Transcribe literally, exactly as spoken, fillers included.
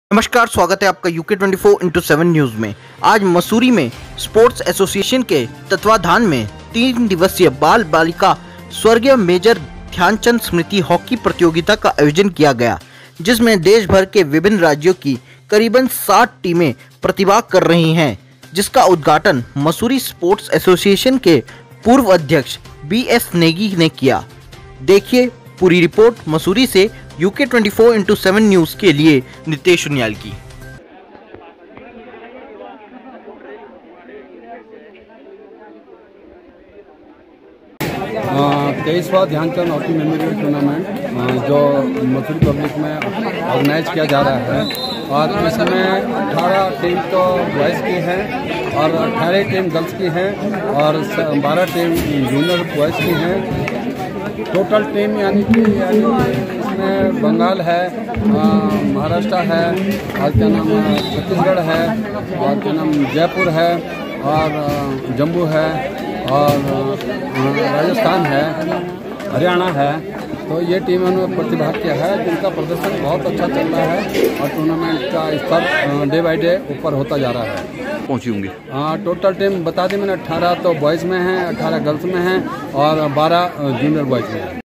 नमस्कार, स्वागत है आपका UK twenty four into seven news में। आज मसूरी में स्पोर्ट्स एसोसिएशन के तत्वाधान में तीन दिवसीय बाल बालिका स्वर्गीय मेजर ध्यानचंद स्मृति हॉकी प्रतियोगिता का आयोजन किया गया, जिसमें देश भर के विभिन्न राज्यों की करीबन साठ टीमें प्रतिभाग कर रही हैं, जिसका उद्घाटन मसूरी स्पोर्ट्स एसोसिएशन के पूर्व अध्यक्ष बी एस नेगी ने किया। देखिए पूरी रिपोर्ट मसूरी से UK twenty four into seven news के लिए नितेश उनियाल की। तेईसवां ध्यानचंद हॉकी मेमोरियल टूर्नामेंट जो मसूरी पब्लिक में ऑर्गेनाइज किया जा रहा है और इसमें अठारह टीम तो बॉयज़ की है और अठारह टीम गर्ल्स की है और बारह टीम जूनियर बॉयज़ की हैं। टोटल टीम यानी कि इसमें बंगाल है, महाराष्ट्र है और क्या नाम छत्तीसगढ़ है और क्या नाम जयपुर है और जम्मू है और राजस्थान है, हरियाणा है। तो ये टीमों ने प्रतिभाग किया है, जिनका प्रदर्शन बहुत अच्छा चल रहा है और टूर्नामेंट का स्तर डे बाई डे ऊपर होता जा रहा है। पहुंची होंगी हाँ, टोटल टीम बता दी मैंने, अठारह तो बॉयज़ में हैं, अठारह गर्ल्स में हैं और बारह जूनियर बॉयज़ में हैं।